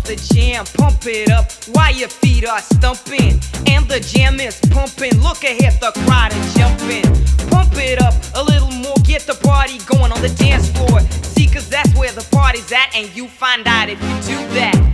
the jam. Pump it up while your feet are stumping. And the jam is pumping. Look ahead, the crowd is jumping. Pump it up a little more, get the party going on the dance floor. See, cause that's where the party's at, and you find out if you do that.